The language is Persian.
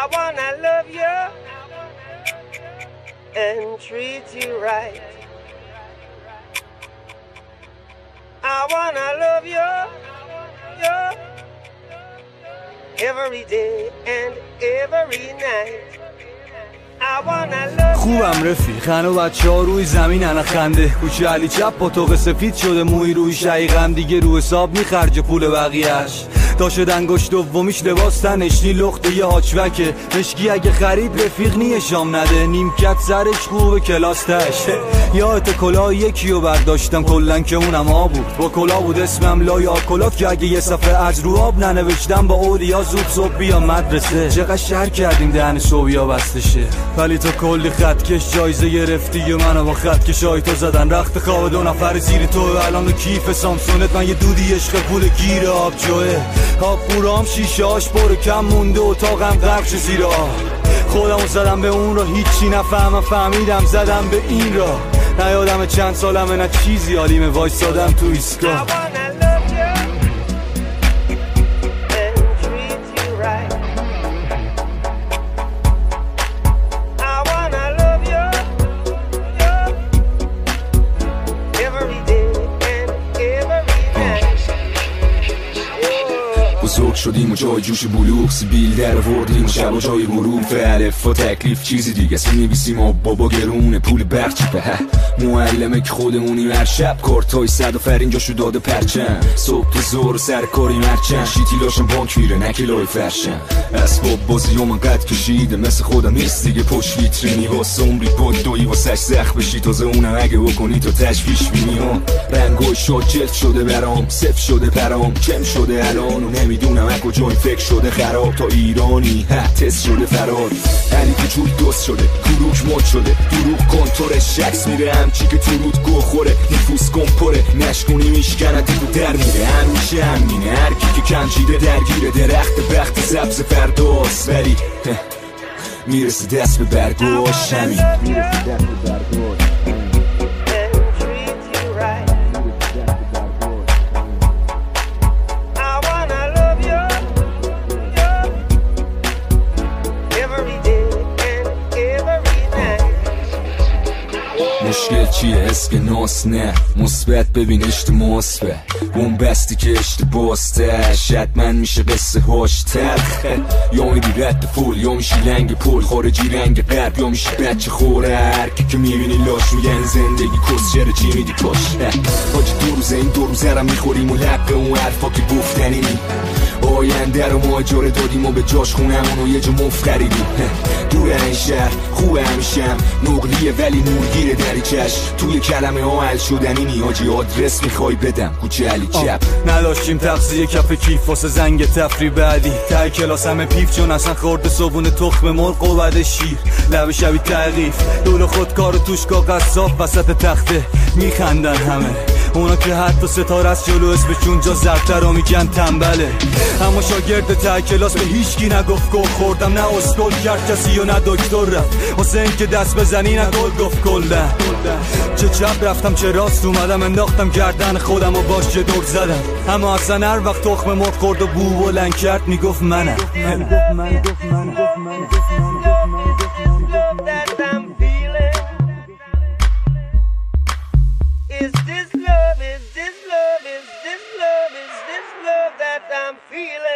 I wanna love you and treat you right. I wanna love you, every day and every night. I wanna love خوبم رفیق، هنو بچه ها روی زمین انا خنده. کوچه علی چپ با توق سفید شده، موی روی شقیقم دیگه رو حساب میخرج پول بقیهش. تا شد انگشت دومیش لباس تنش نی لخته یه هاچوکه. مشکی اگه خرید رفیق نیه شام نده، نیمکت سرش خوبه کلاس تشه. یادت کلاه یکیو برداشتم کلن که اونم آب بود، با کلاه بود اسمم لای آکلات که اگه یه صفحه از رو آب ننوشتم با اولیا زود صبح بیا مدرسه. چقدر شهر کردیم دهن صبحیا بسته شه، ولی تو کلی خطکش جایزه گرفتی و منو با خطکش های تو زدن رخت خواب دو نفر زیر تو. الان کیف سامسونت من یه دودی عشق پول گیر آبجوه. آبپورام شیشه هاش برو کم مونده، اتاقم غرق شه زیر آب. خودمو زدم به اون را هیچی نفهمم، فهمیدم زدم به این را. نیادم چند سالمه نه چیزی حالیمه، وایسادم تو ایستگاه. بزرگ شدیم و جای جوش بلوغ سیبیل در وردیم و شب و جای غروب الف و تکلیف چیزی دیگه است. می‌نویسیم و بابا گرونه پول برچی به معلمه که خودمونیم. هر شب کارتای صد و فرین جاشو داده پرچم. صبح تا ظهر سر کاری مرچن، شیتی لاشم بانک میره نکلای فرشم. اسباب بازی من قد کشیده مثل خودم نیست دیگه. پشت ویترینی واسه عمری بود دوی واسش زخ بشی، تازه اونم اگه بکنی تو تشویش بینی. رنگای شاد جلد شده برام، صف شده پرام، کم شده الان و نمیدونم اگه کجای فکر شده خراب. تا ایرانی تست شده فرار، علی وجود دوست شده کروک مد شده. دروغ کنتورش شکس میره همچی که تو رود گو خوره. نفوس کن پره نشکونی میشکنه تو در میره. همیشه همینه هر کی که کنجیده درگیره. درخت بخت سبز فرداست ولی میرسه دست به برگاش. همین میرسه دست به برگاش. مشکل چیه؟ اسکناس نه مثبت ببین اجتماس به اون بستی که اشتباسته. حتما میشه قصه هاش تلخه، یا میری رد فول یا میشی لنگ پول. خارجی رنگ غرب یا میشی بچه خوره. هرکی که میبینی لاش میگن زندگی کس چرا چی میدی کاش. حاجی دو روزه این دو روزه رو میخوریم و لب اون حرفا که گفتنی نی. آینده رو ما اجاره دادیم و به جاش خونمون و یه جا مفت خریدیم. دور این شهر خوبه همیشم نقلیه ولی نورگیره دریچش. توی کلمه ها حل شدنی نیاجی آدرس میخوای بدم کوچه علی چپ. نداشتیم تغذیه کف کیف واسه زنگ تفری بعدی. ته کلاس همه پیف چون اصلا خورده صبونه تخم مرغ و بعد شیر. لب شبی تغییف دول خودکار و توش کاغذ صاف وسط تخته میخندن همه. اونا که حتی ستاره است جلو اسمشون جا زرتر رو میگن تنبله. اما شاگرد ته کلاس به هیچکی نگفت گفت خوردم، نه اسکول کرد کسی و نه دکتر رفت. حسین که دست بزنی نه گل گفت کلن. چه چپ رفتم چه راست اومدم انداختم گردن خودم و باش چه دور زدم. اما اصلا هر وقت تخم مرغ خورد و بو بلند کرد میگفت منم. Is this love, is this love, is this love, is this love that I'm feeling?